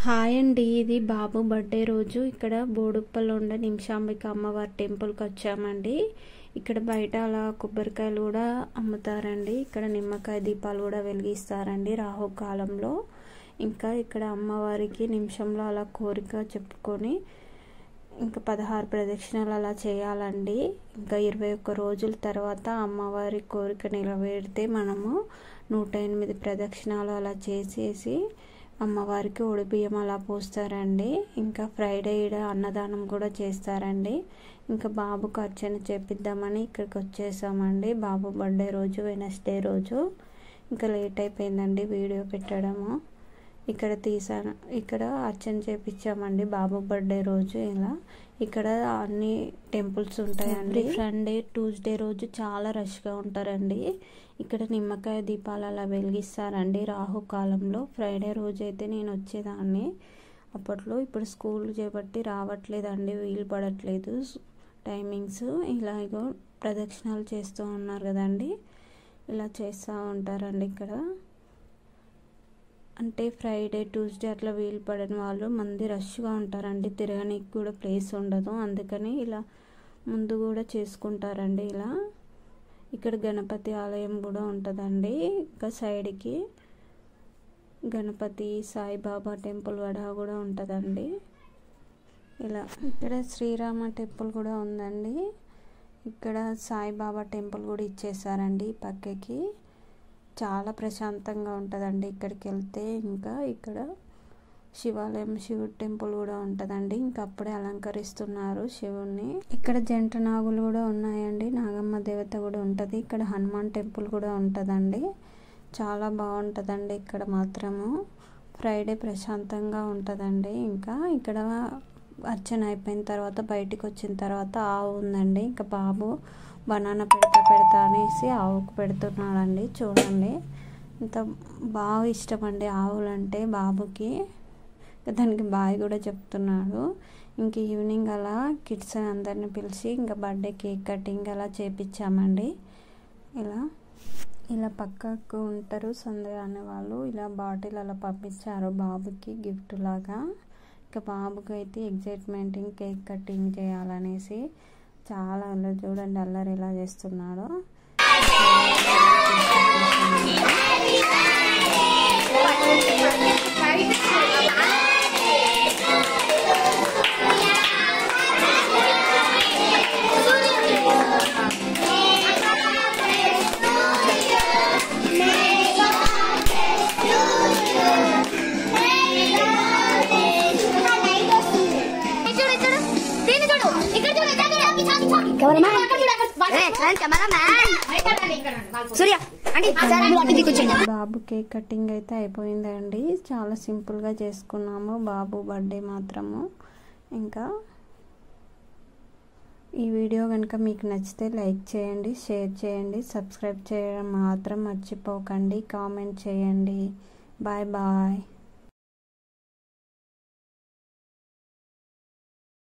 Hi అండి, ఇది బాబు birthday రోజు ఇక్కడ బోడుప్పల్లో ఉండే నిమిషాంబిక అమ్మవారి టెంపుల్కి వచ్చామండి. ఇక్కడ బయట అలా కొబ్బరికాయలు కూడా అమ్ముతారండి. ఇక్కడ నిమ్మకాయ దీపాలు కూడా వెలిగిస్తారండి రాహుకాలంలో. ఇంకా ఇక్కడ అమ్మవారికి నిమిషంలో అలా కోరిక చెప్పుకొని ఇంకా 16 ప్రదక్షిణలు అలా చేయాలండి. ఇంకా 21 రోజుల తర్వాత అమ్మవారి కోరిక నెరవేరితే మనము 108 ప్రదక్షిణాలు అలా చేసేసి అమ్మవారికి ఒడిబియ్యం అలా పోస్తారండి. ఇంకా ఫ్రైడే అన్నదానం కూడా చేస్తారండి. ఇంకా బాబుకు అర్చన చేపిద్దామని ఇక్కడికి వచ్చేసామండి. బాబు బర్త్డే రోజు వెనస్డే రోజు ఇంకా లేట్ అయిపోయిందండి వీడియో పెట్టడము. ఇక్కడ అర్చన చేపించామండి బాబు బర్త్డే రోజు. ఇలా ఇక్కడ అన్ని టెంపుల్స్ ఉంటాయండి. సండే ట్యూస్డే రోజు చాలా రష్గా ఉంటారండి. ఇక్కడ నిమ్మకాయ దీపాలు అలా వెలిగిస్తారండి రాహుకాలంలో. ఫ్రైడే రోజు అయితే నేను వచ్చేదాన్ని అప్పట్లో. ఇప్పుడు స్కూల్ చేపట్టి రావట్లేదండి, వీలు పడట్లేదు టైమింగ్స్. ఇలాగో ప్రదక్షిణాలు చేస్తూ ఉన్నారు కదండి, ఇలా చేస్తూ ఉంటారండి. ఇక్కడ అంటే ఫ్రైడే ట్యూస్డే అట్లా వీలు పడని వాళ్ళు మంది రష్గా ఉంటారండి, తిరగడానికి కూడా ప్లేస్ ఉండదు. అందుకని ఇలా ముందు కూడా చేసుకుంటారండి. ఇలా ఇక్కడ గణపతి ఆలయం కూడా ఉంటుందండి. ఇంకా సైడ్కి గణపతి సాయిబాబా టెంపుల్ వడ కూడా ఉంటుందండి. ఇలా ఇక్కడ శ్రీరామ టెంపుల్ కూడా ఉందండి. ఇక్కడ సాయిబాబా టెంపుల్ కూడా ఇచ్చేసారండి పక్కకి. చాలా ప్రశాంతంగా ఉంటుందండి ఇక్కడికి వెళ్తే. ఇంకా ఇక్కడ శివాలయం, శివుడి టెంపుల్ కూడా ఉంటుందండి. ఇంకా అప్పుడే అలంకరిస్తున్నారు శివుణ్ణి. ఇక్కడ జంట నాగులు కూడా ఉన్నాయండి, నాగమ్మ దేవత కూడా ఉంటుంది. ఇక్కడ హనుమాన్ టెంపుల్ కూడా ఉంటుందండి. చాలా బాగుంటుందండి ఇక్కడ మాత్రము. ఫ్రైడే ప్రశాంతంగా ఉంటుందండి. ఇంకా ఇక్కడ అర్చన అయిపోయిన తర్వాత బయటికి వచ్చిన తర్వాత ఆవు ఉందండి. ఇంకా బాబు బనానా పెడతా అనేసి ఆవుకు పెడుతున్నాడండి. చూడండి ఇంత బాగా ఇష్టం అండి ఆవులంటే బాబుకి. దానికి బాయ్ కూడా చెప్తున్నాడు. ఇంక ఈవినింగ్ అలా కిడ్స్ అందరిని పిలిచి ఇంకా బర్త్డే కేక్ కటింగ్ అలా చేపించామండి. ఇలా పక్కకు ఉంటారు సందయ అనే వాళ్ళు. ఇలా బాటిల్ అలా పంపించారు బాబుకి గిఫ్ట్ లాగా. ఇంకా బాబుకి అయితే ఎగ్జైట్మెంట్ కేక్ కటింగ్ చేయాలనేసి చాలా అల్లరి. చూడండి అల్లరి ఎలా చేస్తున్నాడో. బాబు కేక్ కటింగ్ అయితే అయిపోయిందండి. చాలా సింపుల్గా చేసుకున్నాము బాబు బర్త్డే మాత్రము. ఇంకా ఈ వీడియో కనుక మీకు నచ్చితే లైక్ చేయండి, షేర్ చేయండి, సబ్స్క్రైబ్ చేయడం మాత్రం మర్చిపోకండి, కామెంట్ చేయండి. Bye bye.